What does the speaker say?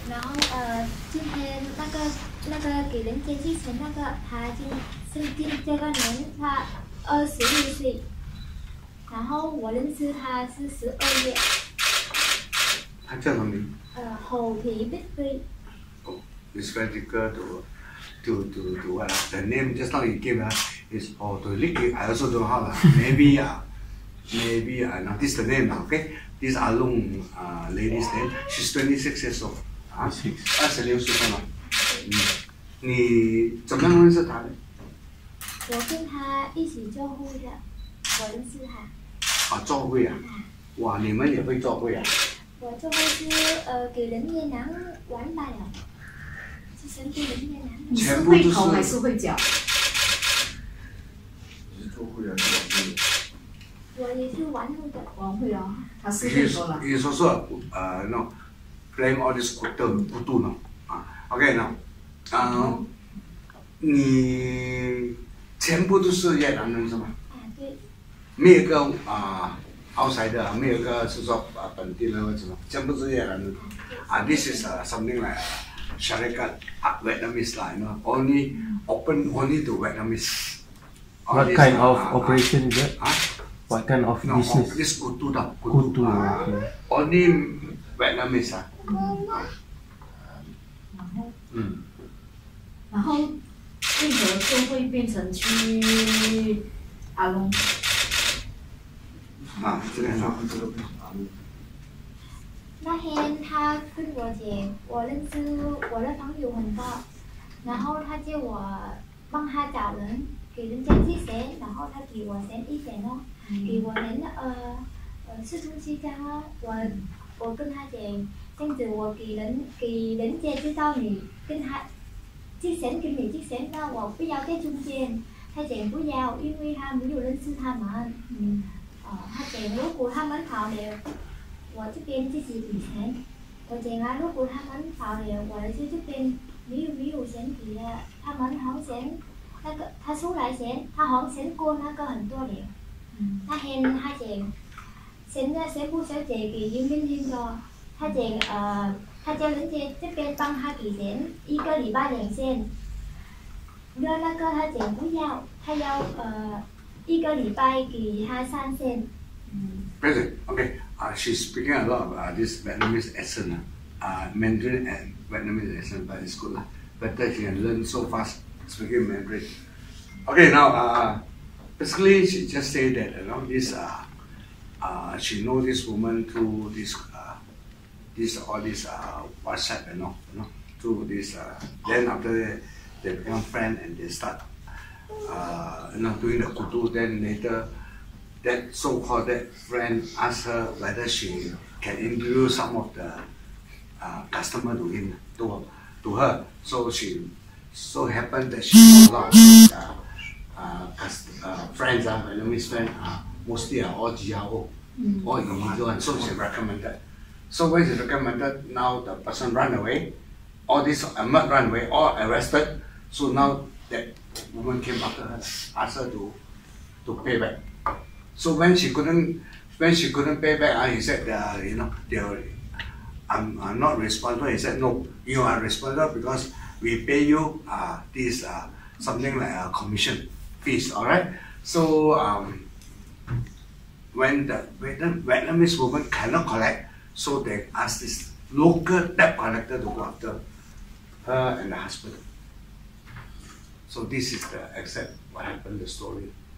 然后今天那个给人接继承那个，他今这个年他26岁，然后我认识他是12月。 他叫什么名？ Hồ Thị Bích Huy. Oh, it's very difficult to what? The name just now you gave is to lick it. I also don't know how. Maybe I noticed the name now. Okay, this Alung lady's name. She's 26 years old. 26岁嘛。你怎么样认识她的？ 我跟他一起做会的，我认识他。 做会啊？哇，你们也会做会啊？ 我做会是给人越南玩罢了，是生给人越南。 你是会头还是会脚？ 你是做会还是玩会？ 我也是玩会的。 玩会哦，他是会头了。 你说no playing all this kutu no OK no你全部都是越南人是吗？ 对。 没有一个outside 的，没有一个是说本地人或者什么，全部是越南人。This is something like syarikat Vietnamese lah, you know, only open only to Vietnamese. What kind of operation is that? What kind of business? No, this kutu dah. Kutu. Only Vietnamese 啊。 然后为何就会变成去阿龙？ 这个很好。 那天他跟我讲，我认识我的朋友很多，然后他叫我帮他找人，给人家寄钱，然后他给我钱一点哦，给我连市中心这样哦，我跟他讲，这样子我给人家知道你跟他寄钱给你寄钱，那我不要在中间，他讲不要，因为他没有认识他们，他讲如果他们跑了。我这边自己给钱，我讲如果他们跑了，我就这边没有钱给了，他们还钱，那个他出来钱，他还钱过那个很多了。那天他讲，现在全部小姐给佣金听着，他讲他叫人家这边帮他给钱，1个礼拜2千，那个他讲不要，他要1个礼拜给他3千。 President, okay. She's speaking a lot of this Vietnamese accent, Mandarin and Vietnamese accent, but it's good lah. Better she can learn so fast speaking Mandarin. Okay, now basically she just say that this she know this woman through this WhatsApp through this. Then after that they become friends and they start doing the kutu. Then later. That so-called that friend asked her whether she can introduce some of the customer to her. So she so happened that she got a lot of friends, Vietnamese friends, mostly are all GRO, all illegal, and so she recommended. So when she recommended, now the person run away, all this not run away, all arrested. So now that woman came after her, asked her to pay back. So when she couldn't pay back, he said, I'm not responsible. He said, no, you are responsible because we pay you this something like a commission fees. All right. So when the Vietnamese woman cannot collect, so they ask this local debt collector to go after her and the husband. So this is the exact what happened, the story.